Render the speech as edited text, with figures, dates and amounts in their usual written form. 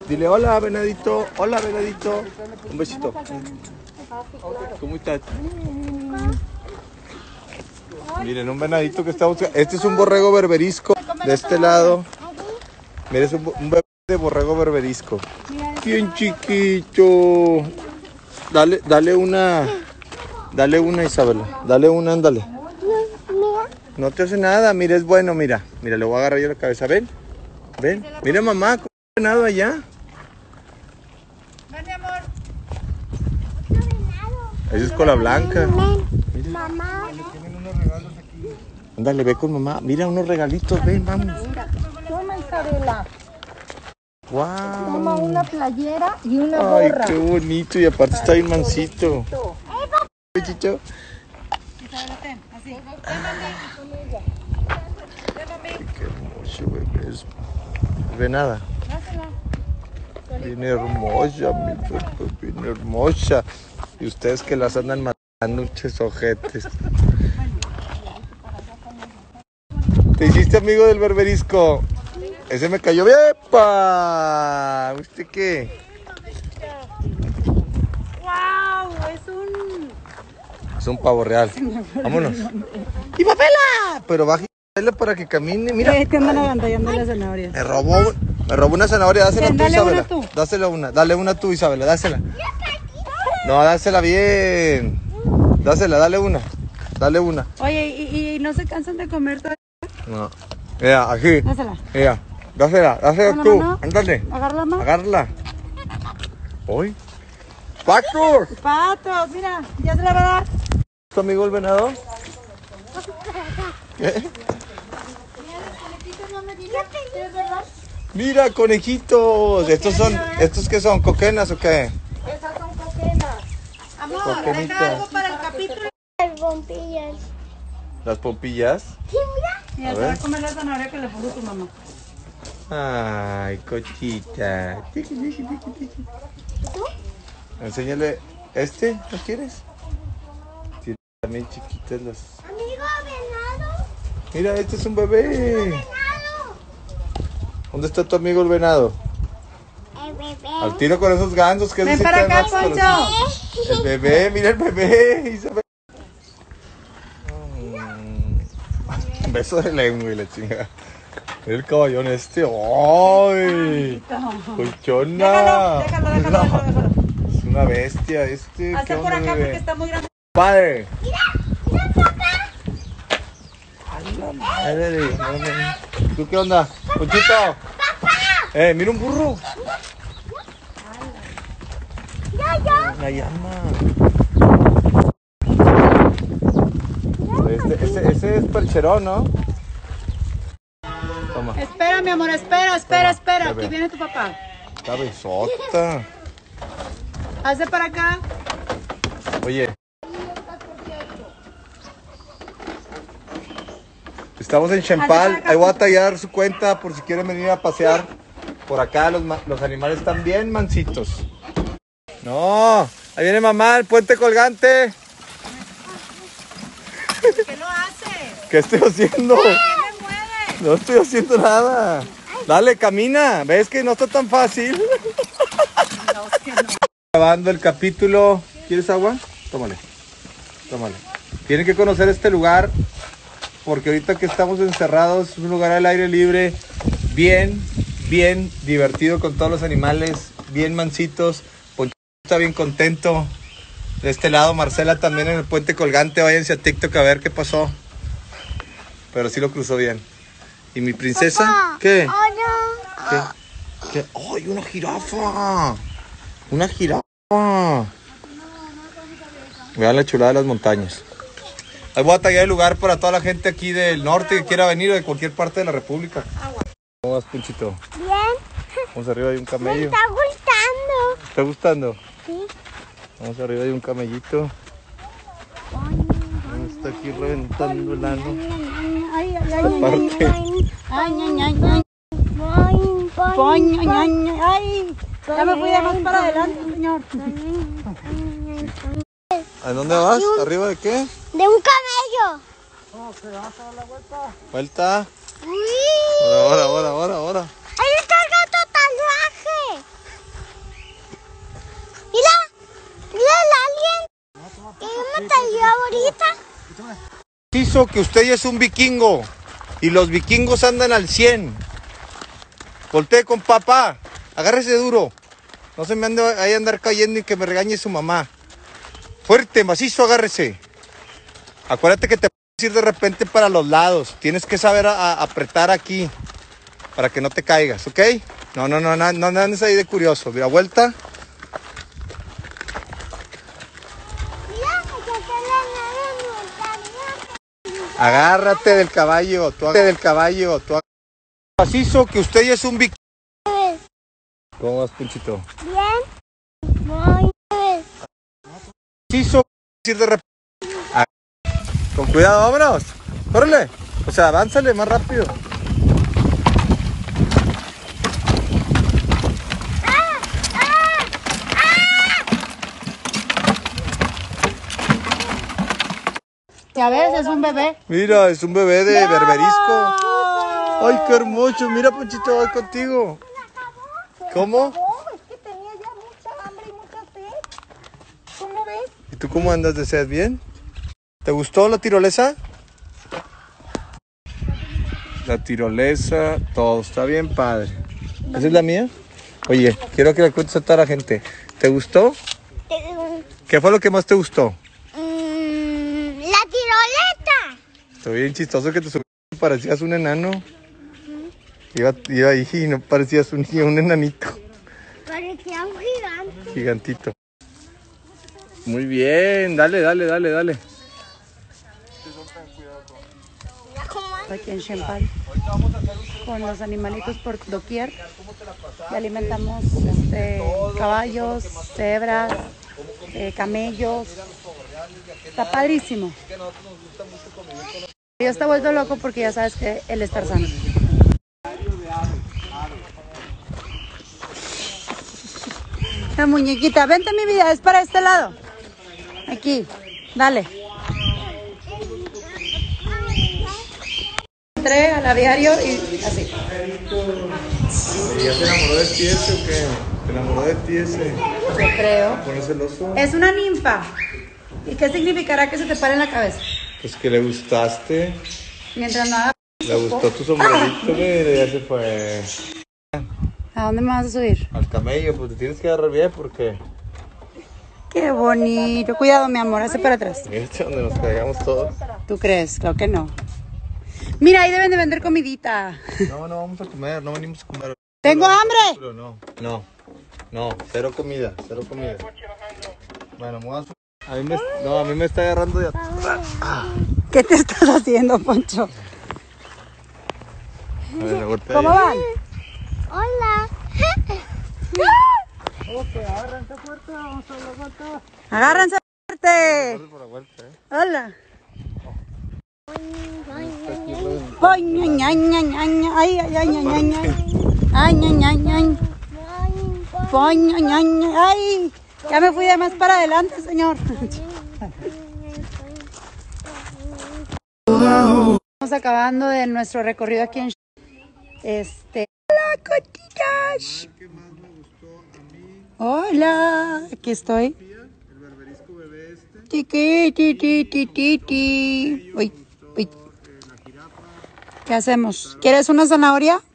Dile hola, venadito. Hola, venadito. Un besito. ¿Cómo estás? Miren, un venadito que está buscando. Este es un borrego berberisco. De este lado. Miren, es un bebé de borrego berberisco. Bien chiquito. Dale una, Isabela. Dale una, ándale. No te hace nada, mira, es bueno, mira. Mira, le voy a agarrar yo la cabeza, ven. Ven, mira mamá, ¿cómo hay venado allá? Ven, mi amor. Esa es cola blanca. Ven, mamá. Ándale, ve con mamá. Mira unos regalitos, ven, vamos. Toma, Isabela. Toma Wow. una playera y una Ay, gorra. qué bonito. Y aparte está bien mansito. Chicho. Isabela, ten, así. Qué hermoso, bebé. Ve nada. Bien hermosa, mi bebé, bien hermosa. Y ustedes que las andan matando, muchos ojetes. ¿Te hiciste amigo del berberisco? Ese me cayó bien. ¡Epa! ¿Usted qué? ¡Wow! Es un pavo real. Vámonos. ¡Y papela! Pero baja Isabela para que camine. Mira. Es que andan agandallando la zanahoria. Me robó una zanahoria. Dásela tú, Dale Isabela. una tú. Dásela una. Dale una tú, Isabela. Dásela. No, dásela bien. Dale una. Dale una. Oye, ¿y no se cansan de comer todavía? No. Mira, aquí. Dásela. Mira. Dásela No, tú. no. Ándale. Agárrala más. Agárrala. Hoy. ¡Paco! Pato, mira, ya se la va a dar. ¿Tu amigo el venado? ¿Qué? Mira, conejitos. ¿Estos qué son? ¿Coquenas o qué? Esas son coquenas. Amor, Coquenitas. deja algo para el capítulo. Las bombillas. ¿Las pompillas? Sí, mira. Mira, se va a comer la zanahoria que le puso tu mamá. Ay, cochita. ¿Tú? Enséñale. ¿No quieres? Tiene también chiquitas las... Amigo venado. Mira, este es un bebé. Venado. ¿Dónde está tu amigo el venado? El bebé. Al tiro con esos gansos que Ven sí para te acá, más Poncho. conocidos. El bebé, mira el bebé. Isabel. Un beso de lengua y la chingada. Mira el caballón este. ¡Ay! ¡Colchona! Déjalo. Es una bestia este. Hazte por acá bebé? porque está muy grande. Padre. Mira papá. A la madre. ¿Tú qué onda? Ponchito. Mira un burro. Ya. Una llama. Ese es percherón, ¿no? Toma. Espera, mi amor, espera. Bebé. Aquí viene tu papá. Cabezota. Hazte para acá. Oye. Estamos en Chempal. Ahí voy a tallar su cuenta por si quieren venir a pasear. Por acá los animales están bien mansitos. No, ahí viene mamá, el puente colgante. ¿Qué lo haces? ¿Qué estoy haciendo? ¿Qué me mueves? No estoy haciendo nada. Dale, camina. ¿Ves que no está tan fácil? No, que no. Grabando el capítulo. ¿Quieres agua? Tómale. Tienen que conocer este lugar porque ahorita que estamos encerrados es un lugar al aire libre, bien divertido con todos los animales, bien mansitos. Poncho está bien contento. De este lado Marcela también en el puente colgante. Váyanse a TikTok a ver qué pasó. Pero sí lo cruzó bien. ¿Y mi princesa? Papá. ¿Qué? Hola. ¿Qué? ¡Ay, una jirafa! ¡Una jirafa! Vean la chulada de las montañas. Ahí voy a tallar el lugar para toda la gente aquí del norte que quiera venir o de cualquier parte de la república. ¿Cómo vas, Ponchito? Bien. Vamos arriba de un Me camello. está gustando. ¿Está gustando? Sí. Vamos arriba de un camellito. Está aquí reventando el ano. Ay. Aparte. Ay. Ya me fui de más para adelante, señor. ¿A dónde vas? ¿Arriba de qué? De un camello. Vuelta. Uy. Ahora. Ahí está el gato salvaje. Aviso que usted ya es un vikingo y los vikingos andan al 100. Voltee con papá, agárrese duro. No se me ande ahí a andar cayendo y que me regañe su mamá. Fuerte, macizo, agárrese. Acuérdate que te puedes ir de repente para los lados. Tienes que saber apretar aquí para que no te caigas, ¿ok? No andes ahí de curioso. Mira, vuelta. Agárrate del caballo, Macizo que usted ya es un vikingo. ¿Cómo vas, Ponchito? Bien. Muy bien. Macizo, ir de repente. Con cuidado, vámonos. Córrele. O sea, avánzale más rápido. Ya ves, es un bebé. Mira, es un bebé de berberisco. Ay, qué hermoso. Mira, Ponchito, voy contigo. ¿Cómo? Es que tenía ya mucha hambre y mucha sed. ¿Cómo ves? ¿Y tú cómo andas de sed? ¿Bien? ¿Te gustó la tirolesa? La tirolesa, todo está bien padre. ¿Esa es la mía? Oye, quiero que le cuentes a toda la gente. ¿Te gustó? ¿Qué fue lo que más te gustó? La tiroleta. Estoy bien chistoso que te subiste y parecías un enano. Iba ahí y no parecías un enanito. Parecía un gigante. Gigantito. Muy bien, dale. Aquí en Shempal, con los animalitos por doquier. Y alimentamos caballos, cebras, camellos. Está padrísimo. Yo está vuelto loco porque ya sabes que él es Tarzán. La muñequita, vente mi vida, es para este lado. Aquí, dale. Entré al aviario y así. ¿Y ya se enamoró de ti ese o qué? ¿Se enamoró de ti ese? Yo creo. ¿Pones celoso? Es una ninfa. ¿Y qué significará que se te pare en la cabeza? Pues que le gustaste. Mientras no haga... Le gustó tu sombrerito, mira, ya se fue. ¿A dónde me vas a subir? Al camello, pues te tienes que agarrar bien porque... Qué bonito. Cuidado, mi amor, hace para atrás. Mírate donde nos caigamos todos. ¿Tú crees? Claro que no. Mira, ahí deben de vender comidita. No vamos a comer, no venimos a comer. ¡Tengo hambre! No, cero comida. Bueno, a mí me está agarrando de atrás. ¿Qué te estás haciendo, Poncho? A ver, ¿Cómo van? Hola. Agárrense fuerte. Hola. Ay, ña, ña, ña, ña, ña. Ay, ay, ay, ña, ña, ña. Ay, ña, ña, ña. Ay, ña, ña, ña. Ay, ya me fui de más para adelante, señor. Estamos acabando de nuestro recorrido aquí en Hola, cotitas. Hola, aquí estoy. Uy. ¿Qué hacemos? ¿Quieres una zanahoria?